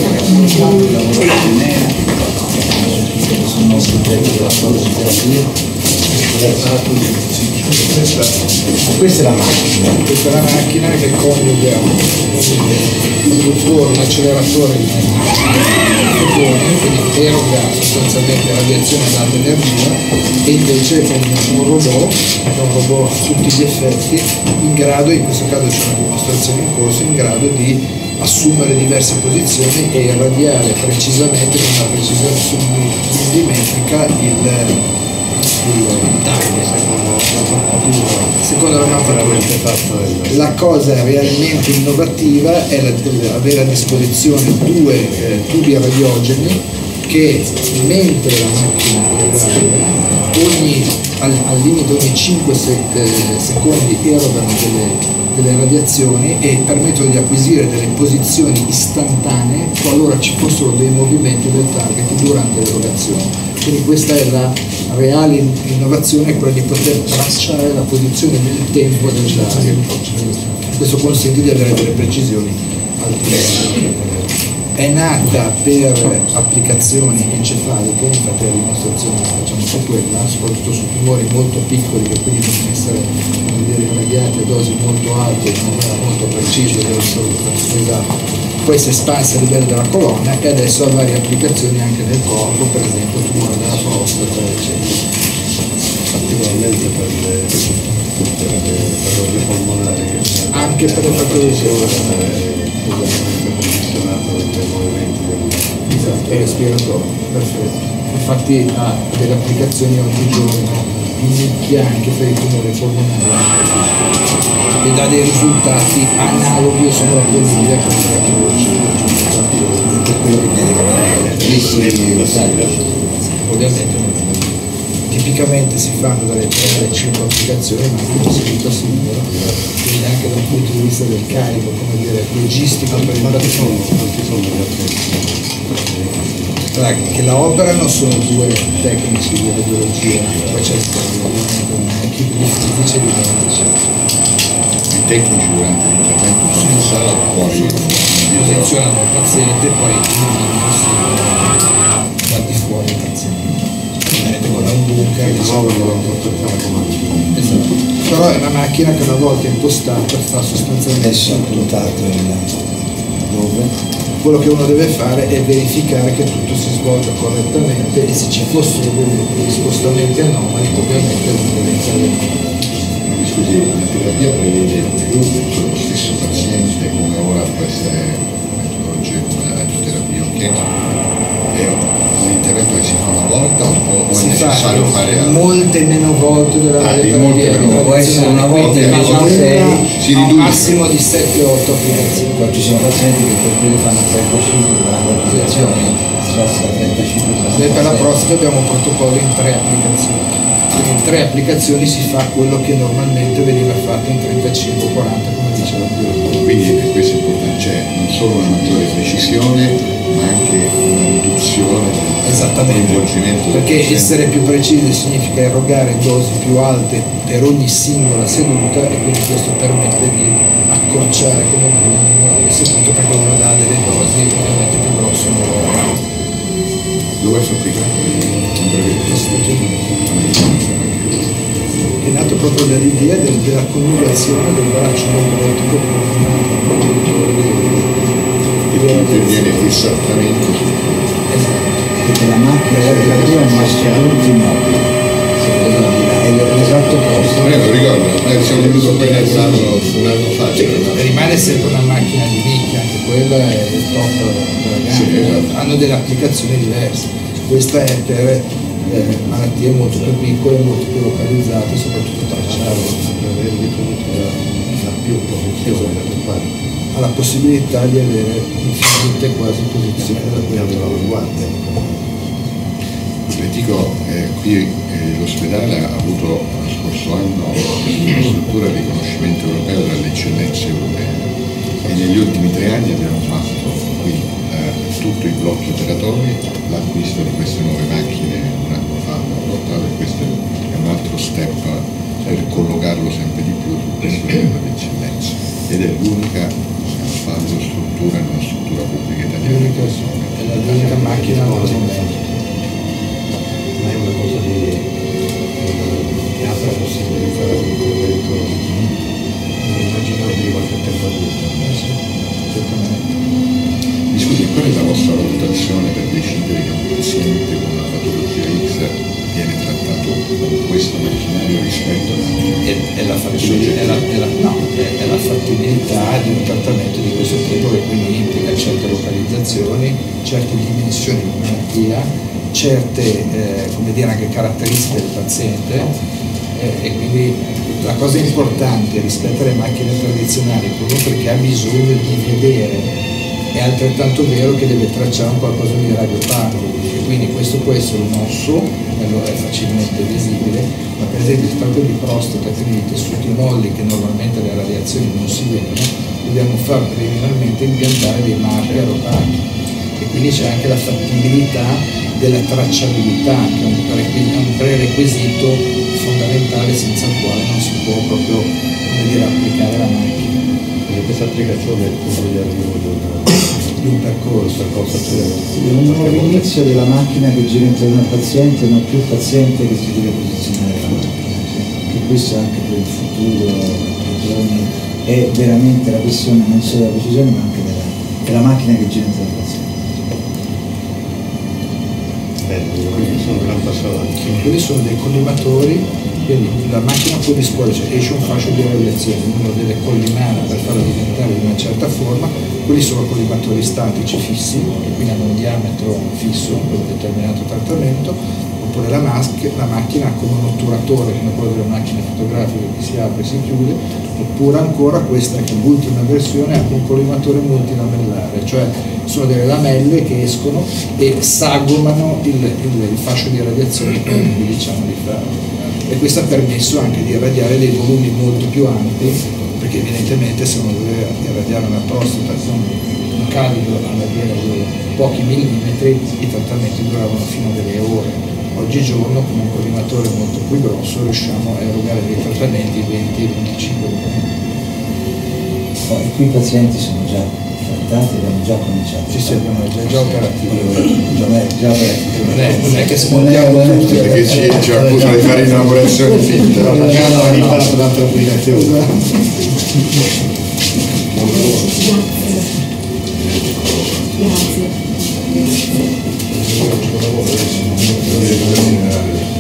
Questa è la macchina. Questa è la macchina che coniuga un motori, un acceleratore di fotoni, quindi eroga sostanzialmente radiazione ad alta energia, e invece è un robot a tutti gli effetti in grado, in questo caso c'è una dimostrazione in corso, in grado di assumere diverse posizioni e irradiare precisamente con una precisione submillimetrica il secondo la mappatura. La cosa realmente innovativa è avere a disposizione due tubi radiogeni che, mentre la macchina al limite ogni 5 secondi erogano delle radiazioni e permettono di acquisire delle posizioni istantanee qualora ci fossero dei movimenti del target durante l'erogazione. Quindi questa è la reale innovazione, quella di poter tracciare la posizione nel tempo del target. Questo consente di avere delle precisioni altissime. È nata per applicazioni encefaliche, infatti la dimostrazione facciamo su quella, soprattutto su tumori molto piccoli che quindi possono essere irradiati a dosi molto alte in maniera molto precisa della risoluzione esatta. Poi si è espansa a livello della colonna e adesso ha varie applicazioni anche nel corpo, per esempio il tumore della prostata, eccetera. Particolarmente per le polmonari, anche per le patologie dei movimenti esatto, respiratorio, perfetto. Infatti ha delle applicazioni oggigiorno in nicchia anche per i tumori polmonari e dà dei risultati analoghi o sovrapponibili a quelli ovviamente tipicamente si fanno dalle 3 alle 5 applicazioni, ma anche c'è scritto singolo, quindi anche dal punto di vista del carico, come dire, logistico per il che la operano sono due tecnici di radiologia, poi c'è un'equipe di fisici e di medici. I tecnici durante l'intervento sono in sala, poi posizionano il paziente e poi va di fuori il paziente. Con un bunker esatto. Però è una macchina che una volta impostata fa sostanzialmente dove? Quello che uno deve fare è verificare che tutto si svolga correttamente e se ci fossero degli spostamenti anomali ovviamente uno deve intervenire. scusi, la terapia prevede lo stesso paziente come ora può essere metodologia come la radioterapia o è un intervento che si fa una volta o è necessario fare molte meno volte della radioterapia, può essere una volta invece di 6, si riduce massimo di 7-8 applicazioni. poi ci sono pazienti che per quelli fanno 35-40 applicazioni, si passa da 35 a Per la prostata abbiamo un protocollo in 3 applicazioni, quindi in 3 applicazioni si fa quello che normalmente veniva fatto in 35-40 come diceva il direttore. quindi questo è importante, c'è non solo una maggiore precisione ma anche una riduzione del coinvolgimento perché essere più precisi significa erogare dosi più alte per ogni singola seduta e quindi questo permette di accorciare come minimo le sedute perché uno dà delle dosi ovviamente più grosse. dove si applica? È nato proprio dall'idea della coniugazione del braccio robotico che interviene esattamente perché la macchina radioterapia è un mastodonte immobile, è l'esatto opposto. lo ricordo, siamo venuti qui un anno fa. Rimane sempre una macchina di nicchia, anche quella è il top della gamma, sì, esatto. Hanno delle applicazioni diverse. Questa è per malattie molto più piccole, molto più localizzate, soprattutto tracciabili. Ha la possibilità di avere infinite quasi posizioni da quella dell'avanguardia. Le dico, qui l'ospedale ha avuto lo scorso anno una struttura di riconoscimento europeo delle eccellenze europee e negli ultimi 3 anni abbiamo fatto qui tutto il blocco operatorio, l'acquisto di queste nuove macchine un anno fa hanno portato e questo è un altro step per collocarlo sempre di più su questo livello di eccellenza ed è l'unica struttura in una struttura pubblica italiana l'unica macchina al momento. Ma è una cosa di che apre la possibilità di intervento inimmaginabile qualche tempo addietro. Certamente. Mi scusi, qual è la vostra valutazione per decidere che un paziente con una patologia X viene trattato con questo macchinario rispetto a È la fattibilità di un trattamento di questo tipo, che quindi implica certe localizzazioni, certe dimensioni di malattia, certe come dire, anche caratteristiche del paziente, e quindi la cosa importante rispetto alle macchine tradizionali, proprio perché ha bisogno di vedere, è altrettanto vero che deve tracciare un qualcosa di radiopago, e quindi questo può essere un osso, e allora è facilmente visibile, ma per esempio il tratto di prostata, quindi i tessuti molli che normalmente le radiazioni non si vedono, dobbiamo far preliminarmente impiantare dei marker opachi, e quindi c'è anche la fattibilità della tracciabilità, che è un prerequisito fondamentale senza il quale non si può proprio, come dire, applicare la macchina. Quindi questa applicazione è il punto di arrivo Di un percorso. È un nuovo inizio della macchina che gira intorno al paziente, non più il paziente che si deve posizionare la macchina. Che questo anche per il futuro, per i giorni, è veramente la questione non solo della precisione ma anche della macchina che gira intorno al paziente. quindi sono un gran passo avanti. Quelli sono dei collimatori, quindi la macchina può disporre, cioè esce un fascio di radiazione, uno deve collimare per farlo diventare di una certa forma. Quelli sono collimatori statici fissi, che quindi hanno un diametro fisso per un determinato trattamento, oppure la macchina ha come un otturatore, come quello delle macchine fotografiche che si apre e si chiude, oppure ancora questa che è l'ultima versione ha un collimatore multilamellare, cioè sono delle lamelle che escono e sagomano il fascio di radiazione che noi diciamo di fare. E questo ha permesso anche di irradiare dei volumi molto più ampi, perché evidentemente se uno doveva irradiare una prostata con un calibro alla dire di pochi millimetri, i trattamenti duravano fino a delle ore. Oggigiorno con un collimatore molto più grosso riusciamo a erogare dei trattamenti 20-25 minuti. E qui i pazienti sono già trattati, abbiamo già cominciato. Sì, abbiamo già operativo. Già operativo. Non è che smontiamo tutti, perché ci accusano di fare inaugurazioni finte. Però magari hanno imparato un'altra applicazione. Grazie. Grazie.